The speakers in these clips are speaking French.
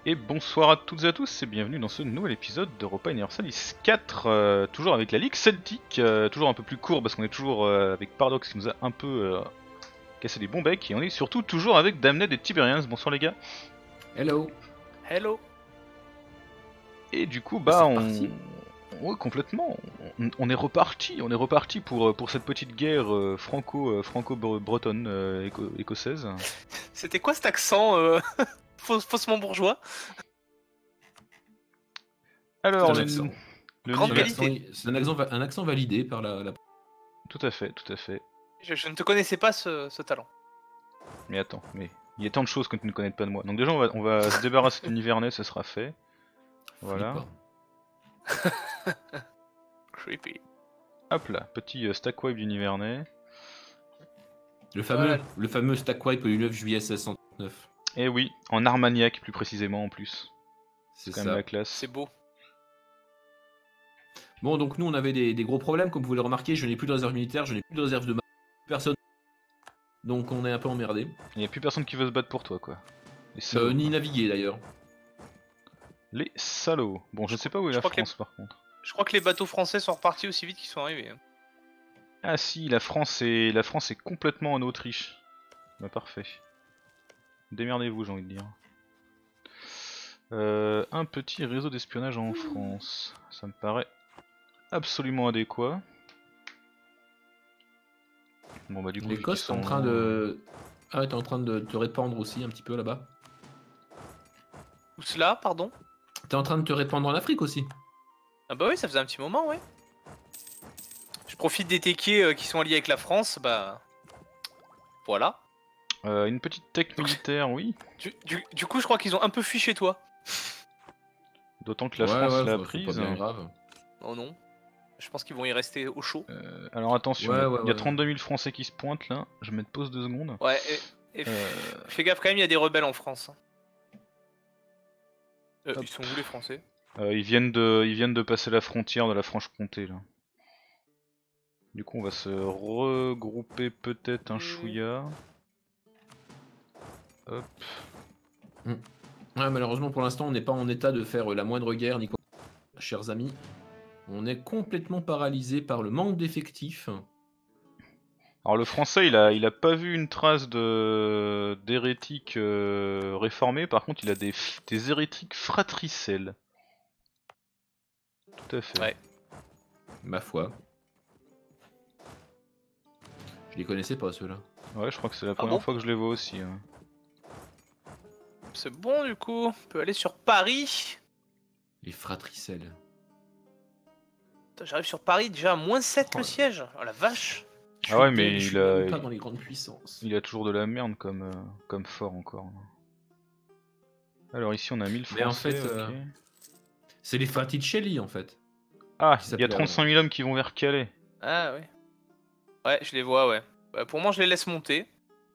Et bonsoir à toutes et à tous et bienvenue dans ce nouvel épisode d'Europa Universalis 4, toujours avec la Ligue Celtique, toujours un peu plus court parce qu'on est toujours avec Paradox qui nous a un peu cassé les bons becs, et on est surtout toujours avec Damned et Tiberians. Bonsoir les gars. Hello. Hello. Et du coup C'est bah reparti. Ouais, complètement, on est reparti pour cette petite guerre franco-bretonne écossaise. C'était quoi cet accent faussement bourgeois? Alors C'est un le, accent. le Grande C'est un niveau... accent, qualité. c'est un accent validé par la... Tout à fait, tout à fait. Je ne te connaissais pas ce talent. Mais attends, mais il y a tant de choses que tu ne connais pas de moi. Donc déjà on va se débarrasser de Nivernais, ce sera fait. Voilà. Flippant. Creepy. Hop là, petit stack wipe du Nivernais. Voilà. Le fameux stack wipe du 9 juillet 1639. Et oui, en Armagnac plus précisément en plus. C'est C'est quand même ça. la classe. C'est beau. Bon, donc nous on avait des gros problèmes, comme vous pouvez le remarquer. Je n'ai plus de réserve militaire, je n'ai plus de réserve de personne. Donc on est un peu emmerdé. Il n'y a plus personne qui veut se battre pour toi quoi. Les salauds. Ni naviguer d'ailleurs. Les salauds. Bon, je sais pas où est je la crois que France par contre. Je crois que les bateaux français sont repartis aussi vite qu'ils sont arrivés. Ah si, la France est complètement en Autriche. Bah parfait. Démerdez-vous, j'ai envie de dire. Un petit réseau d'espionnage en France. Ça me paraît absolument adéquat. Bon bah du coup, vu qu'ils L'Écosse, t'es en train de... Ah ouais, t'es en train de te répandre aussi un petit peu là-bas. Où cela, pardon? T'es en train de te répandre en Afrique aussi. Ah bah oui, ça faisait un petit moment, ouais. Je profite des techiers qui sont alliés avec la France, bah... Voilà. Une petite tech militaire, oui. Du coup, je crois qu'ils ont un peu fui chez toi. D'autant que la Ouais, France ouais, l'a c'est pas prise. bien grave. Oh non. Je pense qu'ils vont y rester au chaud. Alors attention, Ouais, ouais, il y a ouais. 32 000 Français qui se pointent là. Je vais mettre pause 2 secondes. Ouais, et fais gaffe quand même, il y a des rebelles en France. Hop. Ils sont où les Français? Ils viennent de passer la frontière de la Franche-Comté là. Du coup, on va se regrouper peut-être un chouïa. Hop. Ouais, malheureusement pour l'instant on n'est pas en état de faire la moindre guerre, ni quoi. Chers amis, on est complètement paralysé par le manque d'effectifs. Alors le français, il a pas vu une trace de d'hérétiques réformés. Par contre, il a des hérétiques fratricelles. Tout à fait. Ouais. Ma foi. Je les connaissais pas ceux-là. Ouais, je crois que c'est la première bon fois que je les vois aussi. Ouais. C'est bon du coup, on peut aller sur Paris. Les fratricelles. Putain, j'arrive sur Paris déjà à -7 Oh le là. siège. Oh la vache. Ah ouais, Je mais suis même pas dans les grandes puissances. il a toujours de la merde comme fort encore. Alors ici on a 1000 Mais en français, fait, ok. c'est les Fraticelli en fait. Ah, qui il y a s'appelaient 35 000 hommes qui vont vers Calais. Ah ouais. Ouais, je les vois, ouais. Bah, pour moi, je les laisse monter.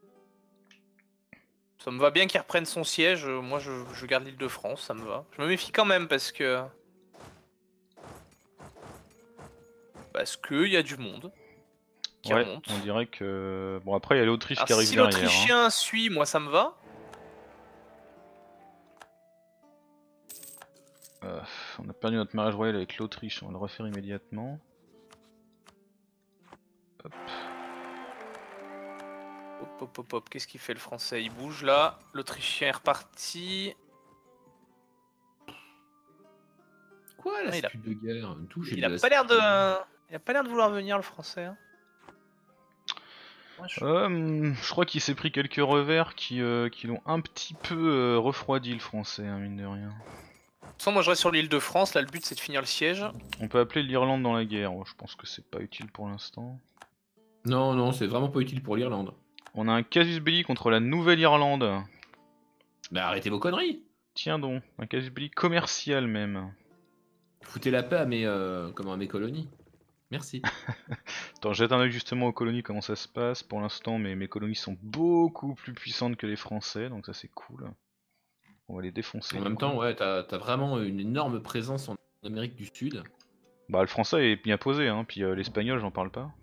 Ça me va bien qu'il reprenne son siège. Moi, je garde l'île de France, ça me va. Je me méfie quand même parce que... il y a du monde qui Ouais, remonte. on dirait que... Bon après il y a l'Autriche qui Alors, arrive si derrière. Hein. l'Autrichien suit, moi, ça me va. On a perdu notre mariage royal avec l'Autriche, on va le refaire immédiatement. Hop. Hop, hop, hop, hop. Qu'est-ce qu'il fait le français? Il bouge là. L'Autrichien est reparti. Quoi la Ah, il a- suite de guerre Tout, j'ai Il de a la pas l'air suite. il a pas l'air de vouloir venir, le français. Hein. Ouais, Je crois qu'il s'est pris quelques revers qui l'ont un petit peu refroidi le français, hein, mine de rien. De toute façon, moi, je reste sur l'île de France. Là, le but, c'est de finir le siège. On peut appeler l'Irlande dans la guerre, je pense que c'est pas utile pour l'instant. Non, non, c'est vraiment pas utile pour l'Irlande. On a un casus belli contre la Nouvelle-Irlande. Mais arrêtez vos conneries. Tiens donc, un casus belli commercial même. Foutez la paix à mes colonies. Merci. Attends, jette un oeil justement aux colonies, comment ça se passe. Pour l'instant, mes colonies sont beaucoup plus puissantes que les Français, donc ça c'est cool. On va les défoncer. En du même coup. temps, ouais, t'as vraiment une énorme présence en Amérique du Sud. Bah le français est bien posé, hein, puis l'espagnol j'en parle pas.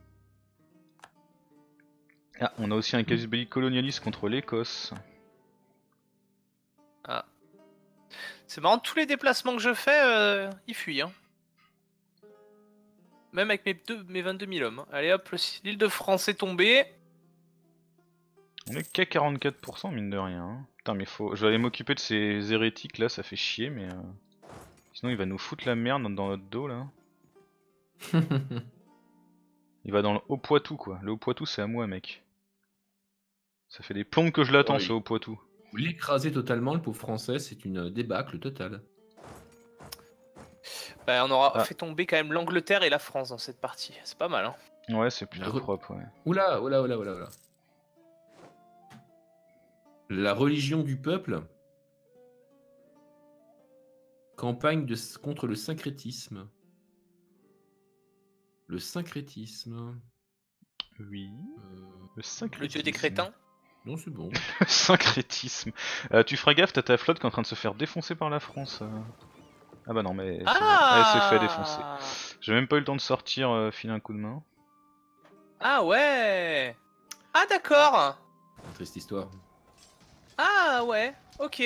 Ah, on a aussi un casus belli colonialiste contre l'Écosse. Ah. C'est marrant, tous les déplacements que je fais, ils fuient. Hein. Même avec mes 22 000 hommes. Hein. Allez hop, l'île de France est tombée. On est qu'à 44% mine de rien. Hein. Putain mais faut... Je vais aller m'occuper de ces hérétiques là, ça fait chier mais... Sinon il va nous foutre la merde dans notre dos là. Il va dans le Haut-Poitou quoi. Le Haut-Poitou c'est à moi mec. Ça fait des plombes que je l'attends ce Haut-Poitou. Vous l'écrasez totalement, le pauvre français, c'est une débâcle totale. Bah, on aura fait tomber quand même l'Angleterre et la France dans cette partie. C'est pas mal, hein. Ouais, c'est plutôt propre, ouais. Oula. La religion du peuple. Campagne contre le syncrétisme. Le syncrétisme. Oui. Le syncrétisme. Le dieu des crétins. Non, c'est bon. Syncrétisme. Tu feras gaffe, t'as ta flotte qui est en train de se faire défoncer par la France. Ah bah non, mais elle s'est fait défoncer. J'ai même pas eu le temps de sortir, filer un coup de main. Ah ouais. Ah d'accord. Triste histoire. Ah ouais, ok.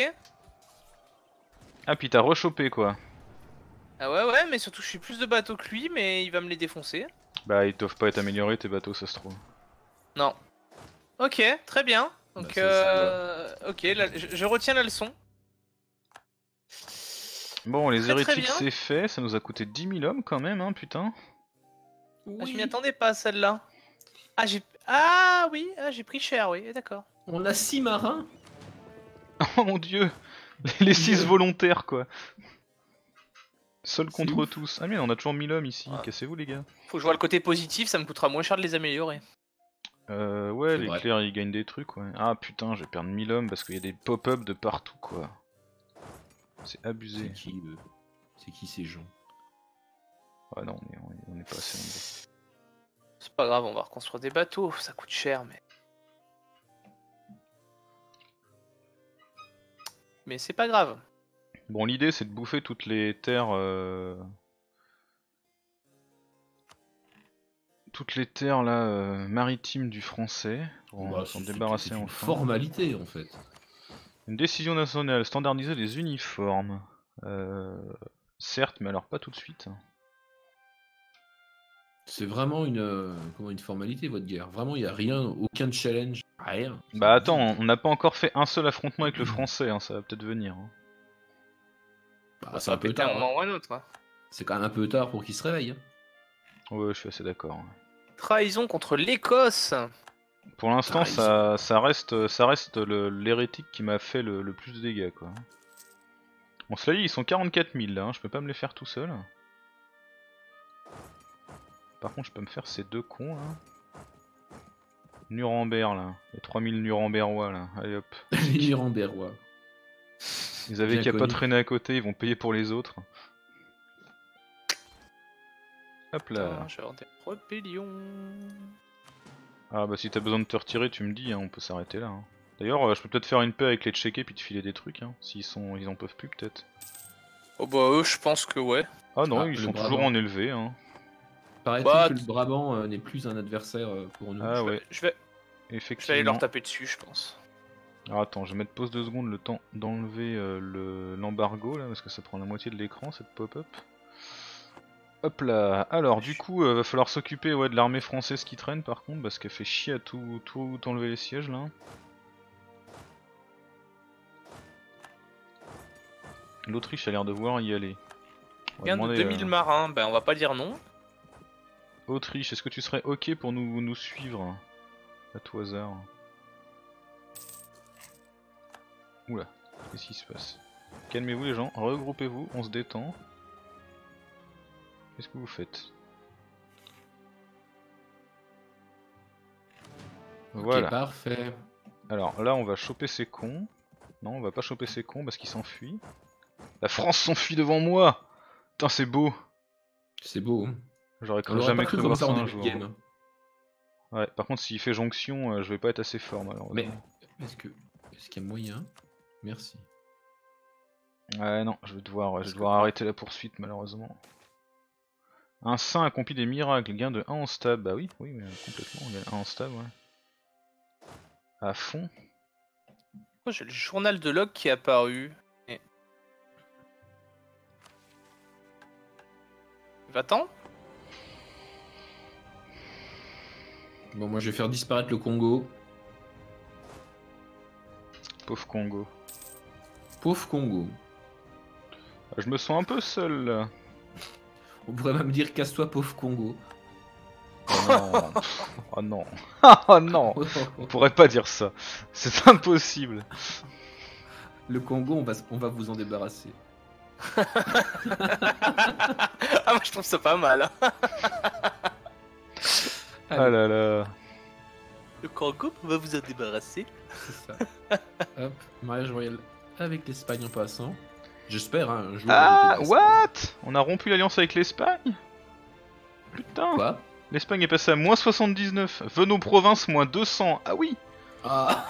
Ah puis t'as rechopé quoi. Ah ouais, mais surtout je suis plus de bateaux que lui, mais il va me les défoncer. Bah ils doivent pas être améliorés tes bateaux, ça se trouve. Non. Ok, très bien. Donc ok, là, je retiens la leçon. Bon, les très hérétiques c'est fait, ça nous a coûté 10 000 hommes quand même, hein, putain. Oui. Ah, je m'y attendais pas à celle-là. Ah oui, j'ai pris cher, oui, d'accord. On a 6 marins. Oh mon dieu. Les 6 volontaires quoi. Seul contre ouf. tous. Ah mais on a toujours 1000 hommes ici, cassez-vous les gars. Faut que je vois le côté positif, ça me coûtera moins cher de les améliorer. Ouais, les clercs ils gagnent des trucs, ouais. Ah putain, je vais perdre 1000 hommes parce qu'il y a des pop-up de partout, quoi. C'est abusé. C'est qui ces gens? Ouais, non, on est pas assez nombreux. C'est pas grave, on va reconstruire des bateaux, ça coûte cher, mais. Mais c'est pas grave. Bon, l'idée c'est de bouffer toutes les terres. Toutes les terres là maritimes du français pour s'en débarrasser enfin. C'est une formalité en fait. Une décision nationale, standardiser les uniformes. Certes, mais alors pas tout de suite. C'est vraiment une formalité votre guerre. Vraiment, il n'y a rien, aucun challenge, rien. Bah attends, on n'a pas encore fait un seul affrontement avec le français, hein, ça va peut-être venir. Hein. Bah, c'est un peu tard. Hein. C'est quand même un peu tard pour qu'il se réveille. Hein. Ouais, je suis assez d'accord. Ouais. Trahison contre l'Écosse. Pour l'instant, ça reste l'hérétique qui m'a fait le plus de dégâts, quoi. Bon, cela dit, ils sont 44 000 là, hein, je peux pas me les faire tout seul. Par contre, je peux me faire ces deux cons là. Nuremberg là, les 3000 Nurembergois là, allez hop. Les Nurembergois. Ils avaient qu'à pas traîner à côté, ils vont payer pour les autres. Hop là. Je vais avoir des rébellions. Ah bah si t'as besoin de te retirer, tu me dis, hein, on peut s'arrêter là. Hein. D'ailleurs, je peux peut-être faire une paix avec les Tchéqués puis te filer des trucs, hein, ils en peuvent plus peut-être. Oh bah eux, je pense que ouais. Ah non, ils sont toujours en élevé. Hein. Paraît-il que le Brabant n'est plus un adversaire pour nous. Ah ouais. Je vais aller leur taper dessus, je pense. Alors attends, je vais mettre pause 2 secondes le temps d'enlever l'embargo là, parce que ça prend la moitié de l'écran cette pop-up. Hop là, alors du coup va falloir s'occuper de l'armée française qui traîne par contre, parce qu'elle fait chier à tout enlever les sièges là. L'Autriche a l'air de vouloir y aller. Bien de 2000 marins, ben on va pas dire non. Autriche, est-ce que tu serais ok pour nous suivre à tout hasard? Oula, qu'est-ce qui se passe? Calmez-vous les gens, regroupez-vous, on se détend. Qu'est-ce que vous faites? Voilà. Ok, parfait. Alors là on va choper ces cons. Non, on va pas choper ces cons parce qu'ils s'enfuient. La France s'enfuit devant moi! Putain, c'est beau! C'est beau. Hein. J'aurais jamais cru voir ça un jour. Game. Ouais, par contre, s'il fait jonction, je vais pas être assez fort malheureusement. Mais est-ce qu'il y a moyen? Merci. Ouais, non, je vais devoir arrêter la poursuite malheureusement. Un saint accomplit des miracles, gain de 1 en stab. Bah oui, mais complètement, on gagne 1 en stab, ouais. À fond. Oh, j'ai le journal de log qui est apparu. Va-t'en. Bon, moi je vais faire disparaître le Congo. Pauvre Congo. Pauvre Congo. Je me sens un peu seul là. On pourrait même dire casse-toi, pauvre Congo. Oh non. Oh non. Oh non. On pourrait pas dire ça. C'est impossible. Le Congo, on va vous en débarrasser. Ah, moi je trouve ça pas mal. Hein. Ah là là. Le Congo, on va vous en débarrasser. C'est ça. Hop, mariage royal avec l'Espagne en passant. J'espère, hein, un jour. Ah, avec l'Espagne. what? On a rompu l'alliance avec l'Espagne? Putain. Quoi? L'Espagne est passée à moins 79. Venons province, moins 200. Ah oui. Ah.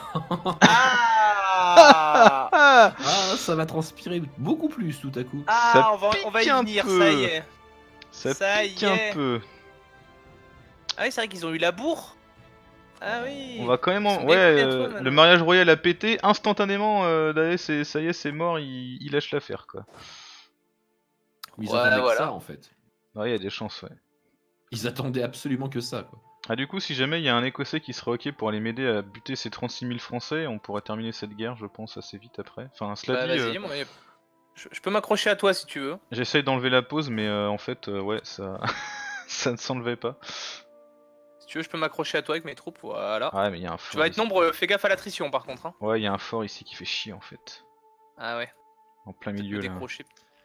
Ah, Ah, Ah, ça va transpirer beaucoup plus tout à coup. ah on va pique y un venir, peu. ça y est. ça Ça pique y un est. peu. Ah oui, c'est vrai qu'ils ont eu la bourre. Ah oui. On va quand même Ils en... sont Ouais, bien combien de fois, le maintenant mariage royal a pété instantanément. D'ailleurs, ça y est, c'est mort, il lâche l'affaire quoi. Ils Ouais, attendaient que voilà. ça en fait. Ouais, il y a des chances, ouais. Ils attendaient absolument que ça quoi. Ah, du coup, si jamais il y a un Écossais qui serait ok pour aller m'aider à buter ces 36 000 Français, on pourrait terminer cette guerre, je pense, assez vite après. Enfin, cela Bah dit, vas-y, moi, je peux m'accrocher à toi si tu veux. j'essaye d'enlever la pause, mais en fait, ouais, ça, ça ne s'enlevait pas. Si tu veux, je peux m'accrocher à toi avec mes troupes, voilà. Ah, mais il y a un Tu fort. vas être ici. nombreux, fais gaffe à l'attrition par contre. Hein. Ouais, il y a un fort ici qui fait chier en fait. Ah ouais, En plein peut-être me milieu là. décrocher.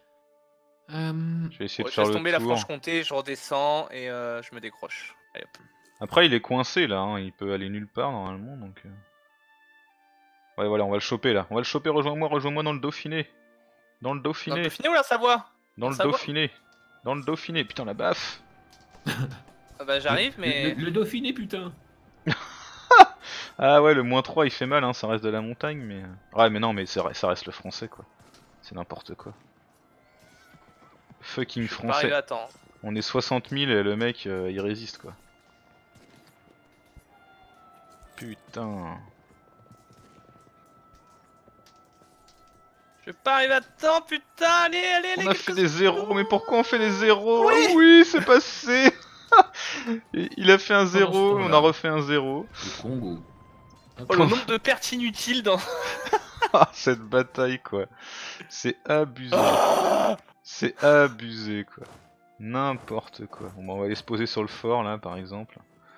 Je vais essayer Bon, de je faire laisse le tomber la tour. Franche-Comté, je redescends et je me décroche. Allez, hop. Après, il est coincé là, hein, il peut aller nulle part normalement donc. Ouais, voilà, on va le choper là. On va le choper, rejoins-moi dans le Dauphiné. Dans le Dans le Dauphiné. Dauphiné ou la Savoie? Dans le Savoie. Dauphiné. Dans le Dauphiné. Putain, la baffe. Ah bah j'arrive, mais... Le Dauphiné putain. Ah ouais, le -3 il fait mal, hein, ça reste de la montagne, mais... Ouais, mais non, mais ça reste le français, quoi. C'est n'importe quoi. Fucking je peux pas arriver français. à temps. On est 60 000 et le mec, il résiste, quoi. Putain. Je peux pas arriver à temps, putain, allez, On a quelque fait chose- des zéros, mais pourquoi on fait des zéros? Oui. Ah oui, c'est passé. Il a fait un Pendant ce zéro, on temps-là. a refait un zéro. Le Congo. Hop. Oh, le nombre de pertes inutiles dans... Ah, cette bataille, quoi. C'est abusé. C'est abusé, quoi. N'importe quoi. Bon, bah, on va aller se poser sur le fort, là, par exemple.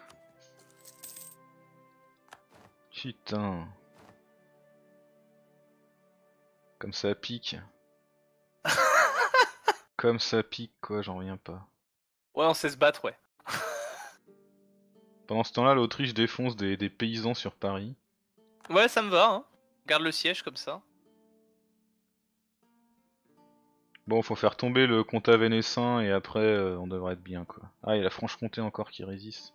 Putain. Comme ça pique. Comme ça pique, quoi, j'en reviens pas. Ouais, on sait se battre, ouais. Pendant ce temps-là, l'Autriche défonce des paysans sur Paris. Ouais, ça me va, hein. Garde le siège comme ça. Bon, faut faire tomber le comtat vénessin et après, on devrait être bien, quoi. Ah, il y a la Franche-Comté encore qui résiste.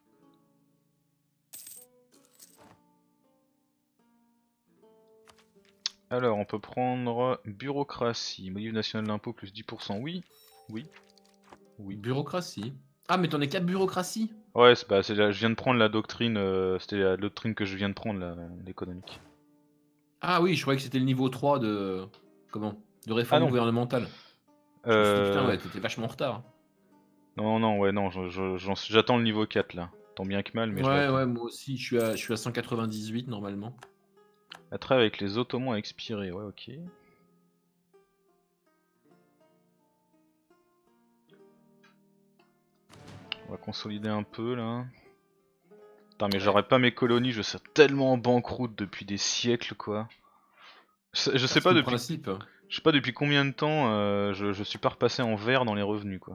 Alors, on peut prendre bureaucratie, modif national d'impôt plus 10%, oui. Oui. Oui. Bureaucratie. Ah, mais t'en es 4 bureaucratie. Ouais, je viens de prendre la doctrine, c'était la doctrine que je viens de prendre, là, l'économique. Ah oui, je croyais que c'était le niveau 3 de... Comment? De réforme Ah non. gouvernementale. Je me suis dit, putain, ouais, t'étais vachement en retard. Non, ouais, non, j'attends le niveau 4, là. Tant bien que mal, mais je Ouais, l'attends. ouais, moi aussi, je suis à 198 normalement. La trêve avec les Ottomans a expiré, ouais, ok. On va consolider un peu, là. Putain, mais j'aurais pas mes colonies, je serais tellement en banqueroute depuis des siècles, quoi. Je sais pas le depuis... principe. Je sais pas depuis combien de temps je suis pas repassé en vert dans les revenus, quoi.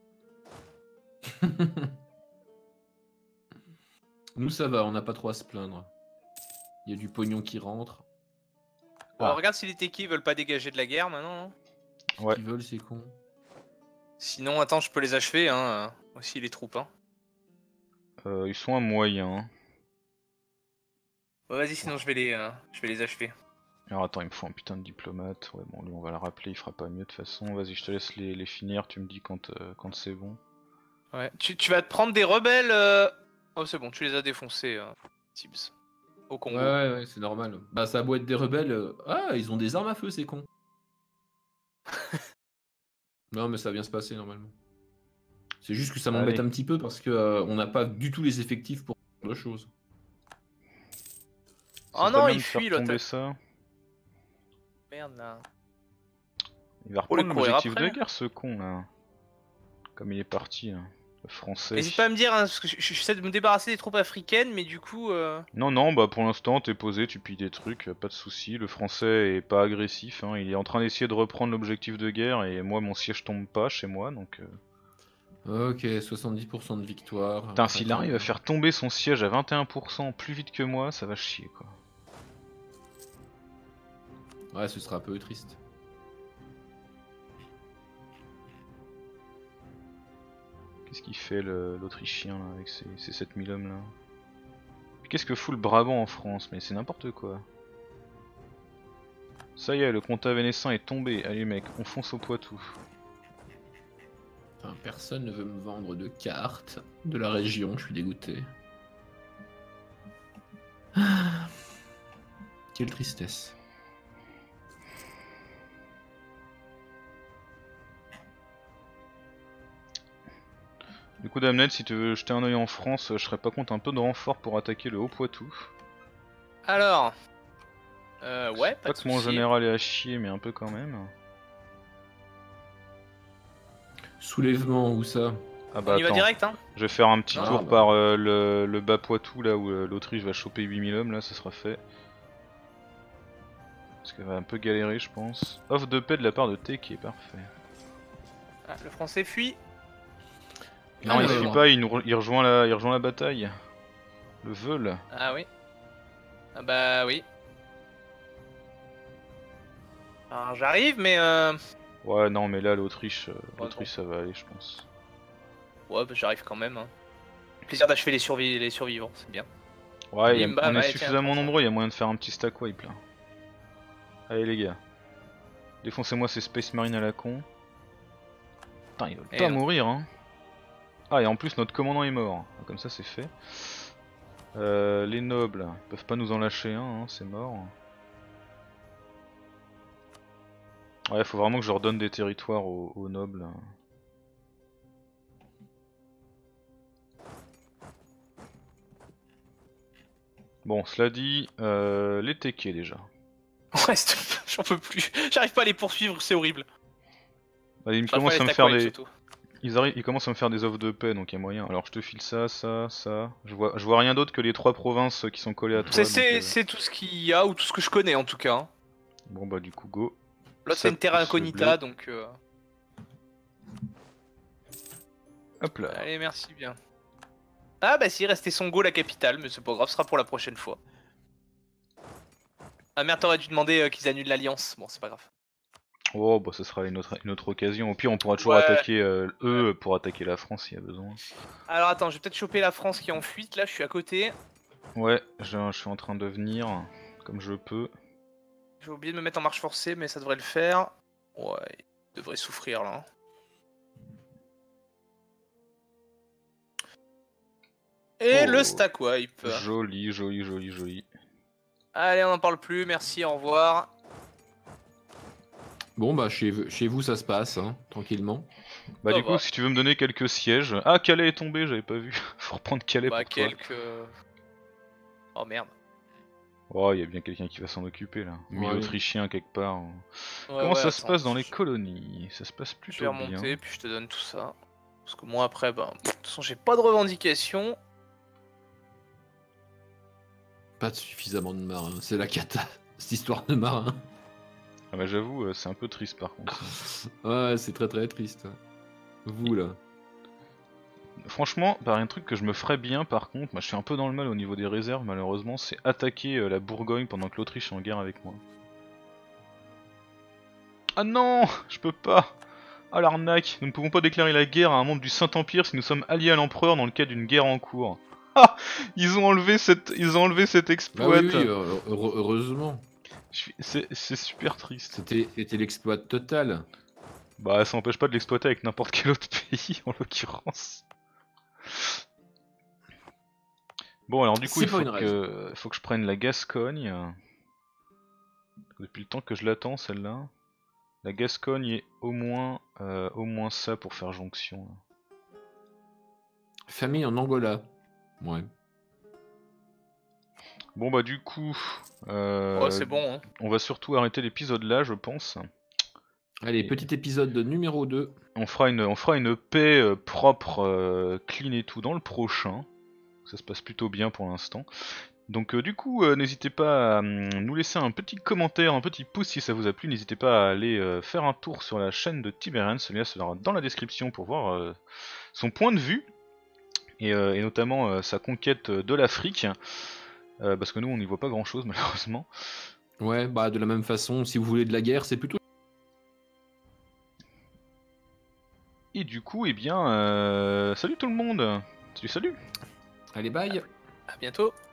Nous, ça va, on n'a pas trop à se plaindre. Il y a du pognon qui rentre. Bon, regarde si les techis veulent pas dégager de la guerre maintenant. Hein. Ouais. Ils veulent, c'est con. Sinon, attends, je peux les achever, hein. Aussi les troupes, hein. Ils sont à moyen. Ouais, vas-y, sinon je vais les achever. Alors attends, il me faut un putain de diplomate. Ouais, bon, lui on va le rappeler, il fera pas mieux de toute façon. Vas-y, je te laisse les finir, tu me dis quand c'est bon. Ouais. Tu vas te prendre des rebelles. Oh, c'est bon, tu les as défoncés, Tibbs. Au Congo. Ouais, c'est normal. Bah, ça a beau être des rebelles. Ah, ils ont des armes à feu, c'est con. Non, mais ça va bien se passer normalement. C'est juste que ça m'embête Allez. un petit peu parce que on n'a pas du tout les effectifs pour ce genre de choses. Oh C'est non, pas bien il de faire fuit l'autre. tomber ça. Merde là. Il va Faut le reprendre courir l'objectif de après. guerre, ce con là. Comme il est parti, là. Le français. N'hésite pas à me dire, hein, parce que j'essaie de me débarrasser des troupes africaines, mais du coup. Non, non, bah pour l'instant t'es posé, tu pilles des trucs, pas de soucis. Le français est pas agressif, hein. Il est en train d'essayer de reprendre l'objectif de guerre et moi mon siège tombe pas chez moi donc. Ok, 70% de victoire. Putain, Très, s'il très arrive à bien. faire tomber son siège à 21% plus vite que moi, ça va chier quoi. Ouais, ce sera un peu triste. Qu'est-ce qu'il fait l'Autrichien là avec ses 7000 hommes là? Qu'est-ce que fout le Brabant en France? Mais c'est n'importe quoi. Ça y est, le comtat vénessin est tombé. Allez mec, on fonce au Poitou. Enfin, personne ne veut me vendre de cartes de la région, je suis dégoûté. Ah, quelle tristesse. Du coup Damned, si tu veux jeter un oeil en France, je serais pas contre un peu de renfort pour attaquer le Haut-Poitou. Alors. Ouais, pas Pas de que mon soucis. général est à chier, mais un peu quand même. Soulèvement, où ça? Ah bah On y va attends, direct, hein. je vais faire un petit Non, tour bah. par le bas Poitou là où l'Autriche va choper 8000 hommes, là ça sera fait. Parce qu'elle va un peu galérer je pense. Offre de paix de la part de T qui est parfait. Ah, le français fuit. Non il fuit Alors, pas, il rejoint la bataille. Le Veul. Ah oui. Ah bah oui. Alors j'arrive, mais Ouais non mais là l'Autriche ouais, bon. ça va aller je pense. Ouais, bah j'arrive quand même. Hein. Plaisir d'achever les survivants, c'est bien. Ouais, Bim, bam, on est allez, tiens, suffisamment prends ça. nombreux, il y a moyen de faire un petit stack wipe là. Allez les gars. Défoncez-moi ces Space Marines à la con. Putain, ils veulent Et pas non. mourir hein. Ah et en plus notre commandant est mort. Comme ça c'est fait. Les nobles, ils peuvent pas nous en lâcher un, hein, c'est mort. Ouais, faut vraiment que je leur donne des territoires aux nobles. Bon, cela dit, les Tekés déjà. Ouais, j'en peux plus. J'arrive pas à les poursuivre, c'est horrible. Bah, ils me J'arrive pas à commencent les à me stack faire wipe, des... surtout. Ils commencent à me faire des offres de paix, donc il y a moyen. Alors je te file ça, ça, ça. Je vois rien d'autre que les 3 provinces qui sont collées à toi. C'est tout ce qu'il y a, ou tout ce que je connais en tout cas. Hein. Bon bah du coup go. L'autre Ça c'est une terra pousse le incognita, blé. donc... Hop là. Allez, merci bien. Ah bah si, restait Songo la capitale, mais c'est pas grave, ce sera pour la prochaine fois. Ah merde, t'aurais dû demander qu'ils annulent l'alliance. Bon, c'est pas grave. Oh bah ce sera une autre occasion. Au pire on pourra toujours Ouais. attaquer eux pour attaquer la France s'il y a besoin. Alors attends, je vais peut-être choper la France qui est en fuite, là, je suis à côté. Ouais, je suis en train de venir comme je peux. J'ai oublié de me mettre en marche forcée, mais ça devrait le faire. Ouais, il devrait souffrir là. Et le Oh, stack wipe. joli, joli, joli, joli. Allez, on n'en parle plus, merci, au revoir. bon, bah, chez vous, ça se passe, hein, tranquillement. Bah Ça du coup, va. si tu veux me donner quelques sièges... Ah, Calais est tombé, j'avais pas vu. Faut reprendre Calais Bah, pour toi. quelques... Oh merde. Oh, il y a bien quelqu'un qui va s'en occuper là. Ouais. 1000 Autrichiens quelque part. Ouais, Comment ouais, ça se attends. passe dans les colonies? Ça se passe Je vais plutôt bien. remonter, puis je te donne tout ça. Parce que moi, après, bah... De toute façon, j'ai pas de revendication. Pas suffisamment de marins, c'est la cata, cette histoire de marins. Ah bah j'avoue, c'est un peu triste par contre. Ouais, c'est très très triste. Vous là. Franchement, par un truc que je me ferais bien par contre, moi je suis un peu dans le mal au niveau des réserves malheureusement, c'est attaquer la Bourgogne pendant que l'Autriche est en guerre avec moi. Ah non, je peux pas. Ah l'arnaque, nous ne pouvons pas déclarer la guerre à un membre du Saint-Empire si nous sommes alliés à l'empereur dans le cas d'une guerre en cours. Ah, ils ont enlevé cet exploit. Ah oui, oui, heureusement. C'est super triste. C'était l'exploit total. Bah ça n'empêche pas de l'exploiter avec n'importe quel autre pays en l'occurrence. Bon alors du coup il faut que je prenne la Gascogne. Depuis le temps que je l'attends celle-là. La Gascogne est au moins ça pour faire jonction. Là. Famille en Angola. Ouais. Bon bah du coup, Oh, c'est bon, hein. on va surtout arrêter l'épisode là, je pense. Allez, petit épisode numéro 2. On fera une paix propre, clean et tout dans le prochain. Ça se passe plutôt bien pour l'instant. Donc du coup, n'hésitez pas à nous laisser un petit commentaire, un petit pouce si ça vous a plu. N'hésitez pas à aller faire un tour sur la chaîne de Tiberian, ce lien sera dans la description pour voir son point de vue. Et notamment sa conquête de l'Afrique. Parce que nous on n'y voit pas grand chose malheureusement. Ouais, bah de la même façon, si vous voulez de la guerre, c'est plutôt... Et du coup, eh bien, salut tout le monde. Salut, salut. Allez, bye. À bientôt.